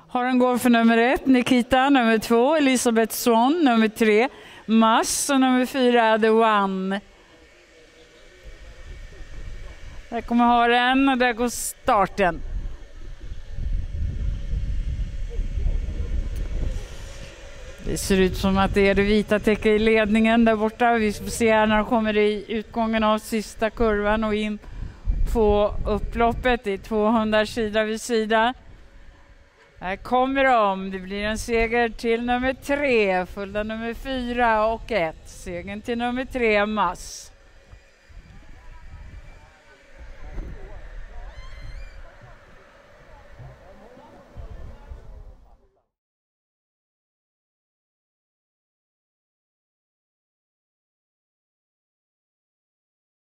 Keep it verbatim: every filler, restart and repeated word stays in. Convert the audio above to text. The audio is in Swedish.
Har en går för nummer ett, Nikita, nummer två, Elisabeth Swan, nummer tre, Mass och nummer fyra, The One. Där kommer ha den och där går starten. Det ser ut som att det är det vita täcket i ledningen där borta. Vi får se när de kommer i utgången av sista kurvan och in på upploppet. Det är tvåhundra sida vid sida. Här kommer de. Det blir en seger till nummer tre, följda nummer fyra och ett. Segern till nummer tre, Mass.